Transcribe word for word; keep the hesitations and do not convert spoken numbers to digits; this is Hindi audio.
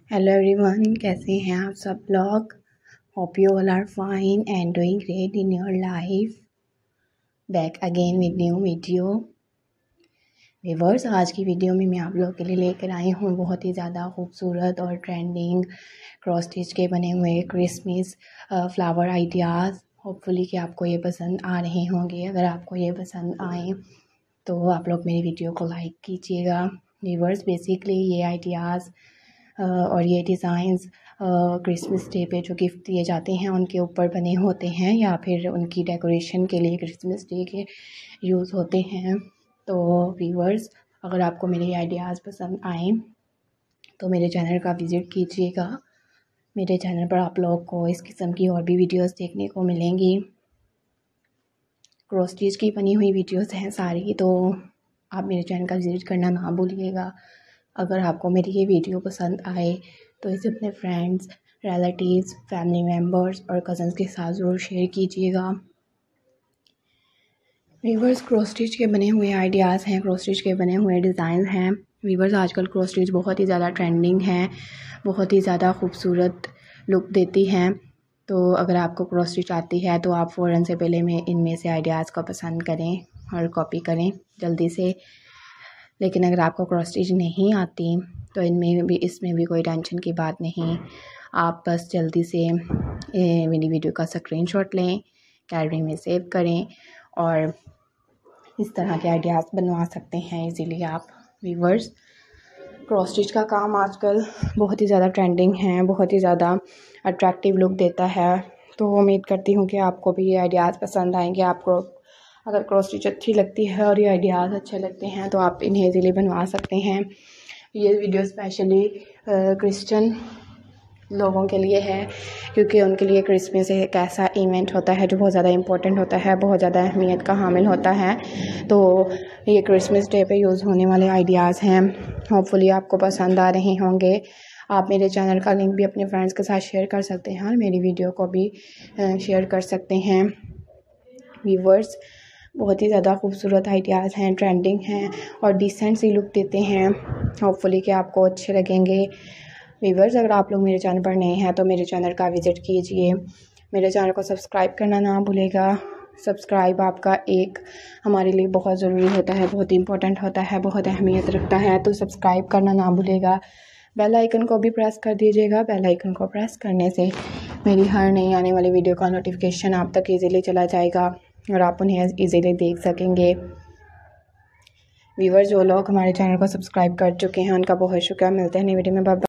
हेलो एवरीवन, कैसे हैं आप सब लोग। Hope you all are fine and doing great in your life. Back again with new video. Viewers, आज की वीडियो में मैं आप लोगों के लिए लेकर आई हूँ बहुत ही ज़्यादा खूबसूरत और ट्रेंडिंग क्रॉस स्टिच के बने हुए क्रिसमस फ्लावर आइडियाज़। होपफुली कि आपको ये पसंद आ रहे होंगे। अगर आपको ये पसंद आए तो आप लोग मेरी वीडियो को लाइक कीजिएगा। व्यूअर्स, बेसिकली ये आइडियाज़ और ये डिज़ाइंस क्रिसमस डे पे जो गिफ्ट दिए जाते हैं उनके ऊपर बने होते हैं या फिर उनकी डेकोरेशन के लिए क्रिसमस डे के यूज़ होते हैं। तो व्यूअर्स, अगर आपको मेरे आइडियाज़ पसंद आए तो मेरे चैनल का विज़िट कीजिएगा। मेरे चैनल पर आप लोग को इस किस्म की और भी वीडियोस देखने को मिलेंगी। क्रॉस स्टिच की बनी हुई वीडियोस हैं सारी, तो आप मेरे चैनल का विज़िट करना ना भूलिएगा। अगर आपको मेरी ये वीडियो पसंद आए तो इसे अपने फ्रेंड्स, रिलेटिव्स, फैमिली मेम्बर्स और कज़न्स के साथ ज़रूर शेयर कीजिएगा। व्यूअर्स, क्रॉस स्टिच के बने हुए आइडियाज़ हैं, क्रॉस स्टिच के बने हुए डिज़ाइन हैं। व्यूअर्स, आजकल क्रॉस स्टिच बहुत ही ज़्यादा ट्रेंडिंग है, बहुत ही ज़्यादा खूबसूरत लुक देती हैं। तो अगर आपको क्रॉस स्टिच आती है तो आप फ़ौरन से पहले में इनमें से आइडियाज़ को पसंद करें और कॉपी करें जल्दी से। लेकिन अगर आपको क्रॉस स्टिच नहीं आती तो इनमें भी इसमें भी कोई टेंशन की बात नहीं। आप बस जल्दी से मेरी वीडियो का स्क्रीनशॉट लें, गैलरी में सेव करें और इस तरह के आइडियाज़ बनवा सकते हैं इजीली आप। व्यूअर्स, क्रॉस स्टिच का काम आजकल बहुत ही ज़्यादा ट्रेंडिंग है, बहुत ही ज़्यादा अट्रैक्टिव लुक देता है। तो उम्मीद करती हूँ कि आपको भी ये आइडियाज़ पसंद आएंगे। आपको अगर क्रॉस स्टिच अच्छी लगती है और ये आइडियाज़ अच्छे लगते हैं तो आप इन्हें इजीली बनवा सकते हैं। ये वीडियो स्पेशली क्रिश्चियन लोगों के लिए है, क्योंकि उनके लिए क्रिसमस एक ऐसा इवेंट होता है जो बहुत ज़्यादा इम्पोर्टेंट होता है, बहुत ज़्यादा अहमियत का हामिल होता है। तो ये क्रिसमस डे पे यूज़ होने वाले आइडियाज़ हैं। होपफुली आपको पसंद आ रहे होंगे। आप मेरे चैनल का लिंक भी अपने फ्रेंड्स के साथ शेयर कर सकते हैं और मेरी वीडियो को भी शेयर कर सकते हैं। व्यूअर्स, बहुत ही ज़्यादा खूबसूरत आइडियाज़ हैं, ट्रेंडिंग हैं और डिसेंट सी लुक देते हैं। होपफुली कि आपको अच्छे लगेंगे। व्यूअर्स, अगर आप लोग मेरे चैनल पर नए हैं तो मेरे चैनल का विज़िट कीजिए। मेरे चैनल को सब्सक्राइब करना ना भूलेगा। सब्सक्राइब आपका एक हमारे लिए बहुत ज़रूरी होता है, बहुत इंपॉर्टेंट होता है, बहुत अहमियत रखता है। तो सब्सक्राइब करना ना भूलेगा। बेल आइकन को भी प्रेस कर दीजिएगा। बेल आइकन को प्रेस करने से मेरी हर नई आने वाली वीडियो का नोटिफिकेशन आप तक ईज़िली चला जाएगा और आप उन्हें ईज़िली देख सकेंगे। व्यूअर्स, जो लोग हमारे चैनल को सब्सक्राइब कर चुके हैं उनका बहुत शुक्रिया। मिलते हैं नई वीडियो में। बाय।